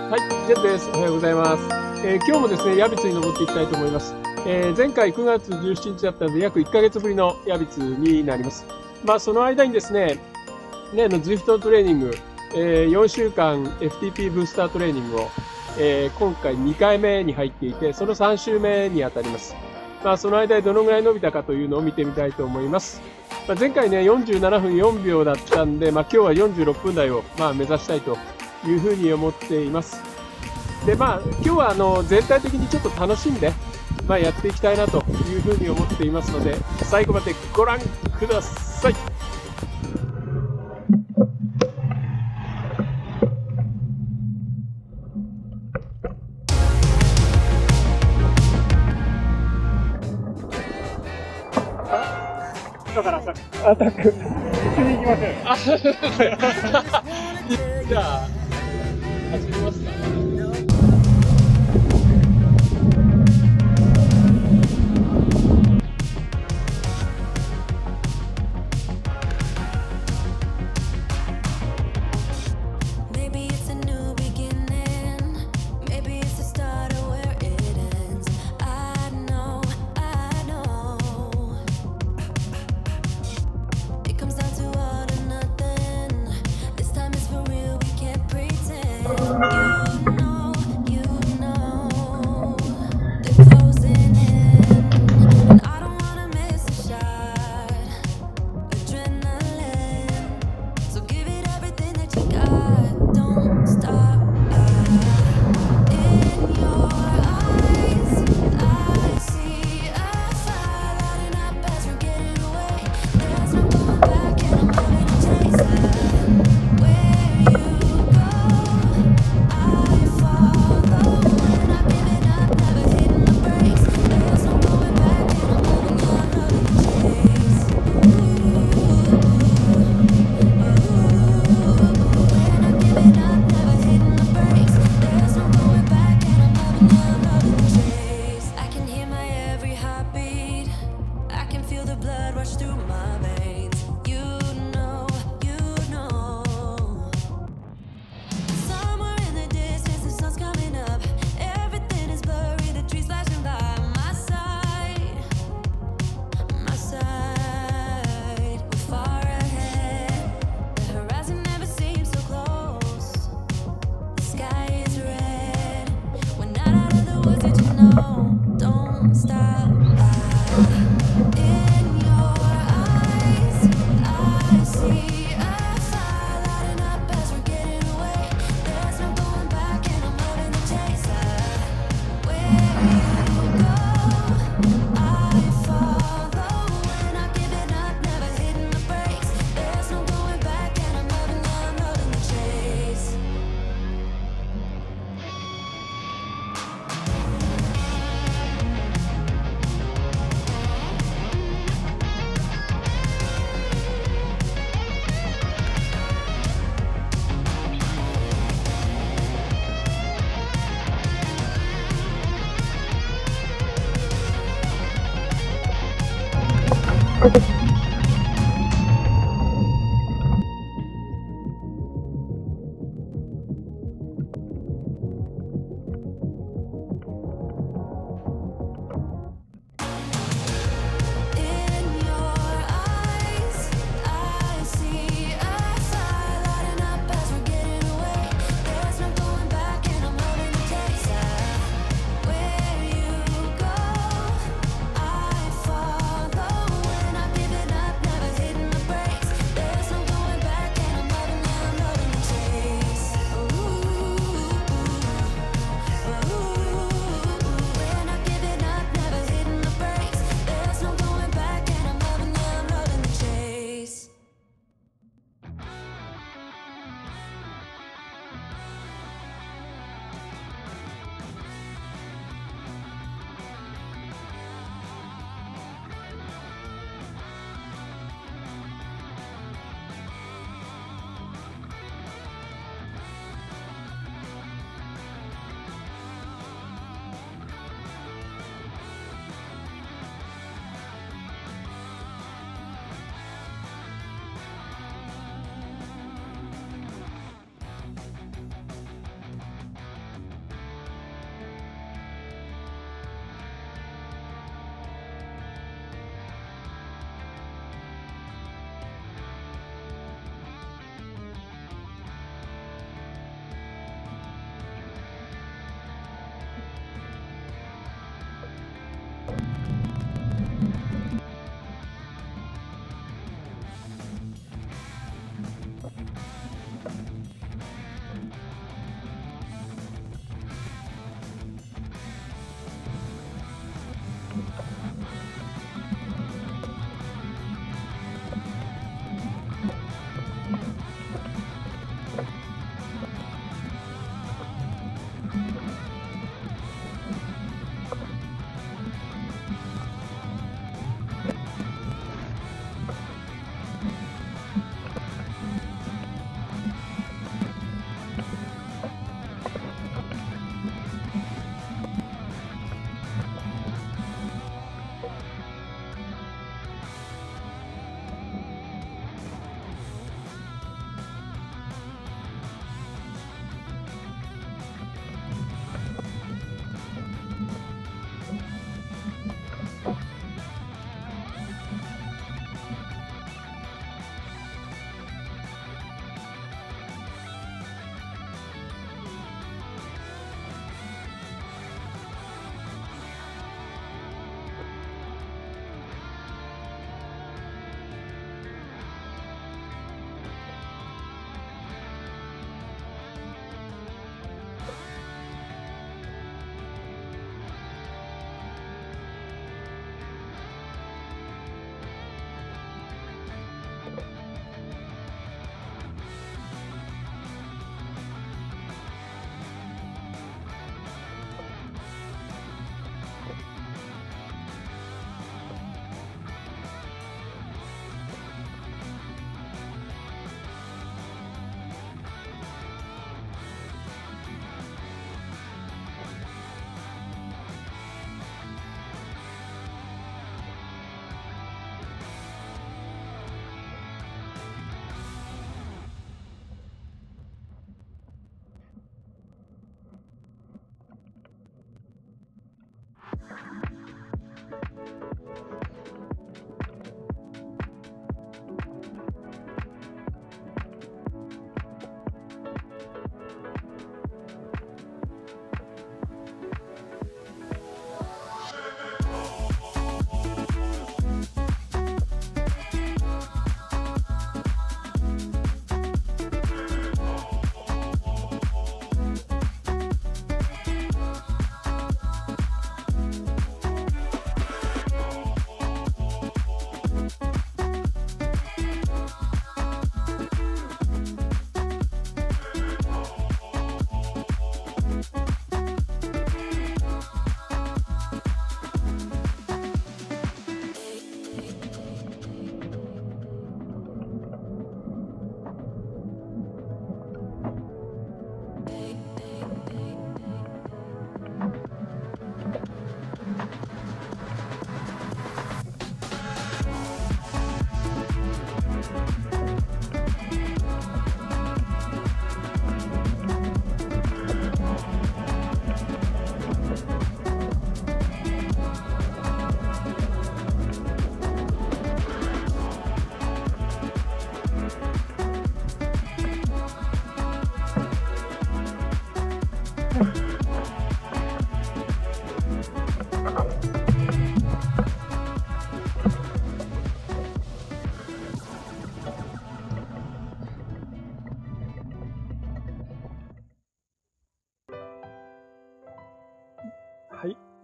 はい、ジェットです。おはようございます。今日もですね、ヤビツに登っていきたいと思います。前回9月17日だったので、約1ヶ月ぶりのヤビツになります。その間にですね、ZWIFT のトレーニング、4週間 FTP ブースタートレーニングを、今回2回目に入っていて、その3週目にあたります。その間でどのぐらい伸びたかというのを見てみたいと思います。前回ね、47分4秒だったんで、今日は46分台を目指したいというふうに思っています。で、今日は全体的にちょっと楽しんで、やっていきたいなというふうに思っていますので、最後までご覧ください。 だからアタック普通に行きましょう。 じゃあ始めますか。 You know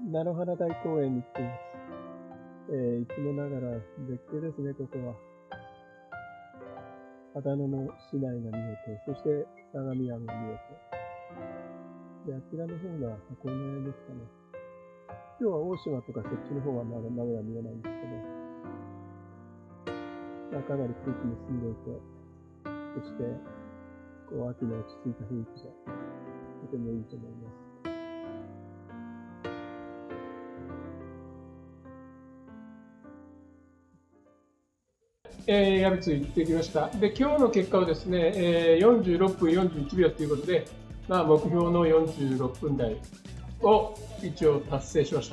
菜の花大公園に来ています。いつもながら絶景ですね、ここは。秦野の市内が見えて、そして相模湾が見えて。で、あちらの方が箱根ですかね。今日は大島とかそっちの方はまだ見えないんですけど、かなり空気も澄んでいて、そして、秋の落ち着いた雰囲気で、とてもいいと思います。矢部津行ってきました。で、今日の結果はですね、46分41秒ということで、目標の46分台を一応達成しました。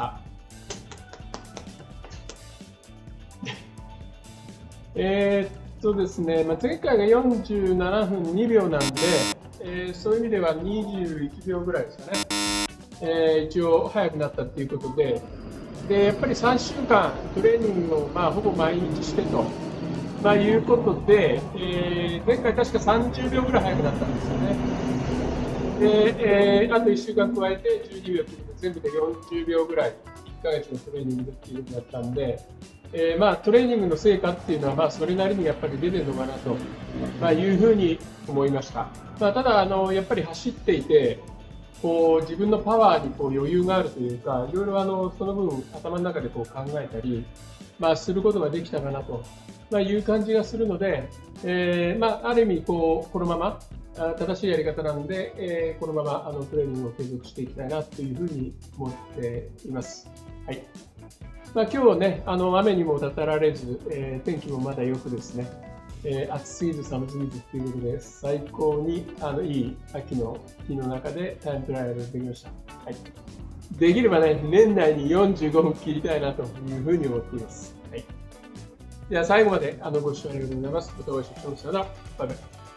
ですね、前回が47分2秒なんで、そういう意味では21秒ぐらいですかね。一応速くなったということで、やっぱり3週間トレーニングをほぼ毎日してと。いうことで、前回確か30秒ぐらい速くなったんですよね。で、あと1週間加えて12秒ということで、全部で40秒ぐらい、1ヶ月のトレーニングっていうことだったんで、トレーニングの成果っていうのは、それなりにやっぱり出てるのかなと、いうふうに思いました。ただ、やっぱり走っていて、自分のパワーに余裕があるというか、いろいろその分頭の中で考えたり、することができたかなと。いう感じがするので、ある意味このまま正しいやり方なので、このままトレーニングを継続していきたいなというふうに思っています。はい。今日はね、雨にもたたられず、天気もまだ良くですね、暑すぎず寒すぎずということで、最高にいい秋の日の中でタイムトライアルできました。はい。できればね、年内に45分切りたいなというふうに思っています。はい。では最後までご視聴ありがとうございます。またお会いしましょう。さよなら。バイバイ。